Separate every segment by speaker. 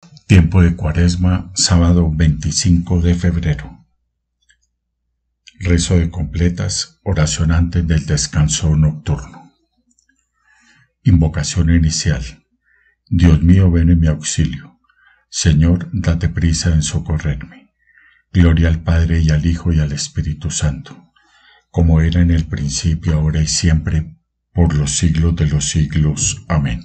Speaker 1: Tiempo de Cuaresma, sábado 25 de febrero. Rezo de completas, oración antes del descanso nocturno. Invocación inicial. Dios mío, ven en mi auxilio. Señor, date prisa en socorrerme. Gloria al Padre y al Hijo y al Espíritu Santo, como era en el principio, ahora y siempre, por los siglos de los siglos. Amén.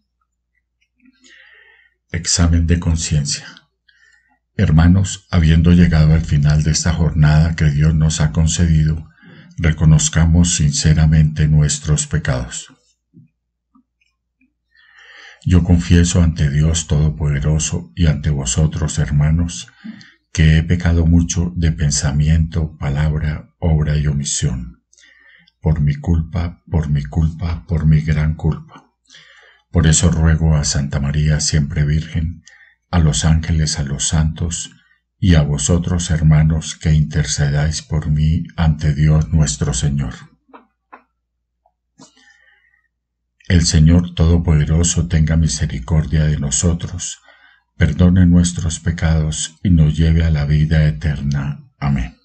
Speaker 1: Examen de conciencia. Hermanos, habiendo llegado al final de esta jornada que Dios nos ha concedido, reconozcamos sinceramente nuestros pecados. Yo confieso ante Dios Todopoderoso y ante vosotros, hermanos, que he pecado mucho de pensamiento, palabra, obra y omisión, por mi culpa, por mi gran culpa. Por eso ruego a Santa María siempre Virgen, a los ángeles, a los santos, y a vosotros, hermanos, que intercedáis por mí ante Dios nuestro Señor. El Señor Todopoderoso tenga misericordia de nosotros, perdone nuestros pecados y nos lleve a la vida eterna. Amén.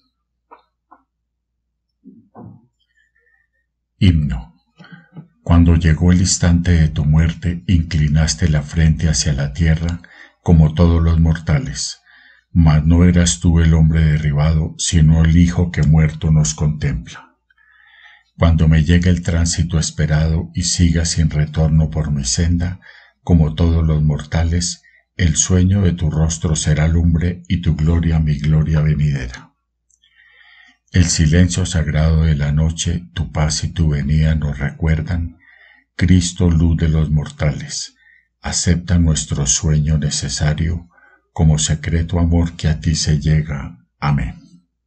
Speaker 1: Himno. Cuando llegó el instante de tu muerte, inclinaste la frente hacia la tierra, como todos los mortales. Mas no eras tú el hombre derribado, sino el Hijo que muerto nos contempla. Cuando me llegue el tránsito esperado y siga sin retorno por mi senda, como todos los mortales, el sueño de tu rostro será lumbre y tu gloria mi gloria venidera. El silencio sagrado de la noche, tu paz y tu venida nos recuerdan. Cristo, luz de los mortales, acepta nuestro sueño necesario como secreto amor que a ti se llega. Amén.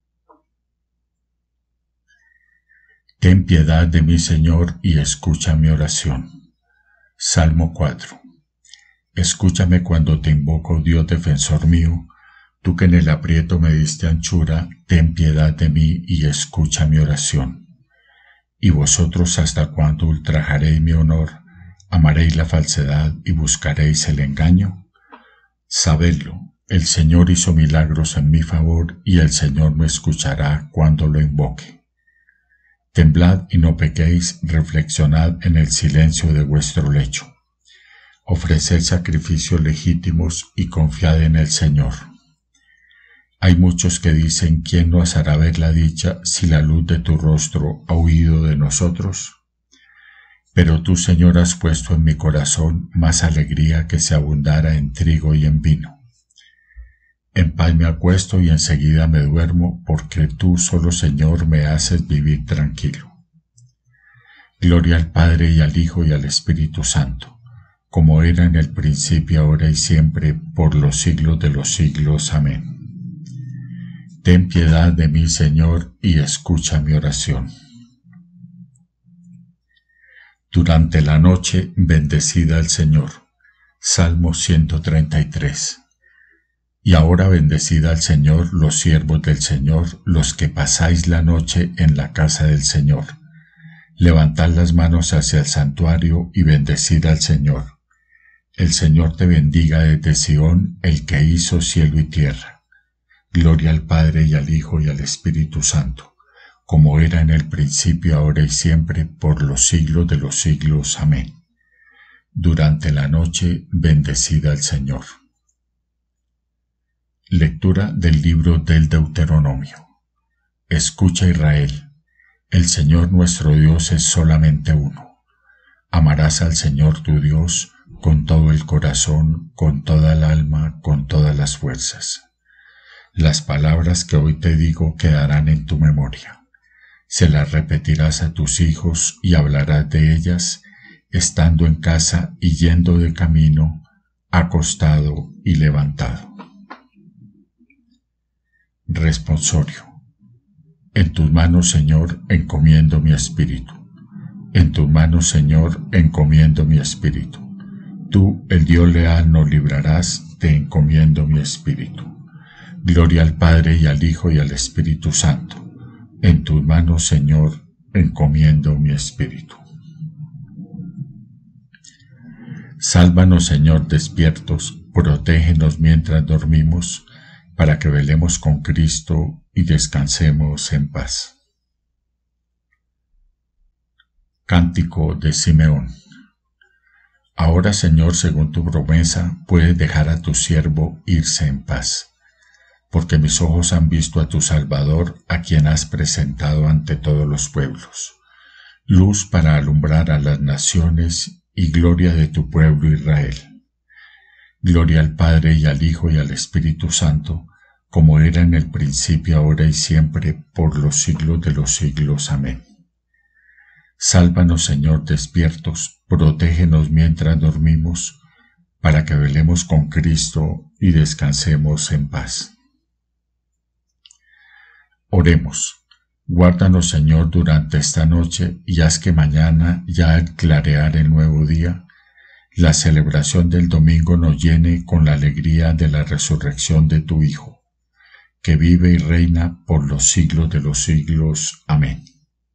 Speaker 1: Ten piedad de mí, Señor, y escucha mi oración. Salmo 4. Escúchame cuando te invoco, Dios defensor mío. Tú que en el aprieto me diste anchura, ten piedad de mí y escucha mi oración. ¿Y vosotros hasta cuándo ultrajaréis mi honor, amaréis la falsedad y buscaréis el engaño? Sabedlo, el Señor hizo milagros en mi favor y el Señor me escuchará cuando lo invoque. Temblad y no pequéis, reflexionad en el silencio de vuestro lecho. Ofreced sacrificios legítimos y confiad en el Señor. Hay muchos que dicen, ¿quién nos hará ver la dicha si la luz de tu rostro ha huido de nosotros? Pero tú, Señor, has puesto en mi corazón más alegría que si abundara en trigo y en vino. En paz me acuesto y enseguida me duermo, porque tú solo, Señor, me haces vivir tranquilo. Gloria al Padre y al Hijo y al Espíritu Santo, como era en el principio, ahora y siempre, por los siglos de los siglos. Amén. Ten piedad de mí, Señor, y escucha mi oración. Durante la noche, bendecida al Señor. Salmo 133. Y ahora bendecida al Señor los siervos del Señor, los que pasáis la noche en la casa del Señor. Levantad las manos hacia el santuario y bendecid al Señor. El Señor te bendiga desde Sión, el que hizo cielo y tierra. Gloria al Padre y al Hijo y al Espíritu Santo, como era en el principio, ahora y siempre, por los siglos de los siglos. Amén. Durante la noche, bendecida al Señor. Lectura del libro del Deuteronomio. Escucha, Israel, el Señor nuestro Dios es solamente uno. Amarás al Señor tu Dios con todo el corazón, con toda el alma, con todas las fuerzas. Las palabras que hoy te digo quedarán en tu memoria. Se las repetirás a tus hijos y hablarás de ellas, estando en casa y yendo de camino, acostado y levantado. Responsorio. En tus manos, Señor, encomiendo mi espíritu. En tus manos, Señor, encomiendo mi espíritu. Tú, el Dios leal, nos librarás, te encomiendo mi espíritu. Gloria al Padre y al Hijo y al Espíritu Santo. En tus manos, Señor, encomiendo mi espíritu. Sálvanos, Señor, despiertos, protégenos mientras dormimos, para que velemos con Cristo y descansemos en paz. Cántico de Simeón. Ahora, Señor, según tu promesa, puedes dejar a tu siervo irse en paz, porque mis ojos han visto a tu Salvador, a quien has presentado ante todos los pueblos, luz para alumbrar a las naciones y gloria de tu pueblo Israel. Gloria al Padre y al Hijo y al Espíritu Santo, como era en el principio, ahora y siempre, por los siglos de los siglos. Amén. Sálvanos, Señor, despiertos, protégenos mientras dormimos, para que velemos con Cristo y descansemos en paz. Oremos. Guárdanos, Señor, durante esta noche y haz que mañana, ya al clarear el nuevo día, la celebración del domingo nos llene con la alegría de la resurrección de tu Hijo, que vive y reina por los siglos de los siglos. Amén.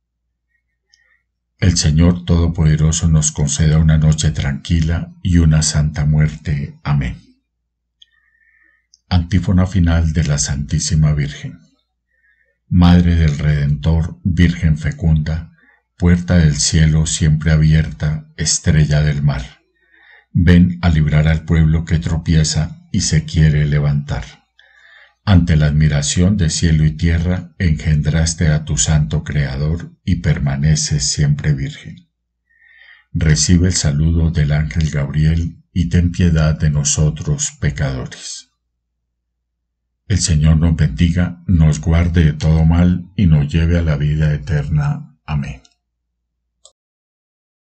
Speaker 1: El Señor Todopoderoso nos conceda una noche tranquila y una santa muerte. Amén. Antífona final de la Santísima Virgen. Madre del Redentor, Virgen fecunda, puerta del cielo siempre abierta, estrella del mar, ven a librar al pueblo que tropieza y se quiere levantar. Ante la admiración de cielo y tierra, engendraste a tu santo Creador y permaneces siempre virgen. Recibe el saludo del ángel Gabriel y ten piedad de nosotros pecadores. El Señor nos bendiga, nos guarde de todo mal y nos lleve a la vida eterna. Amén.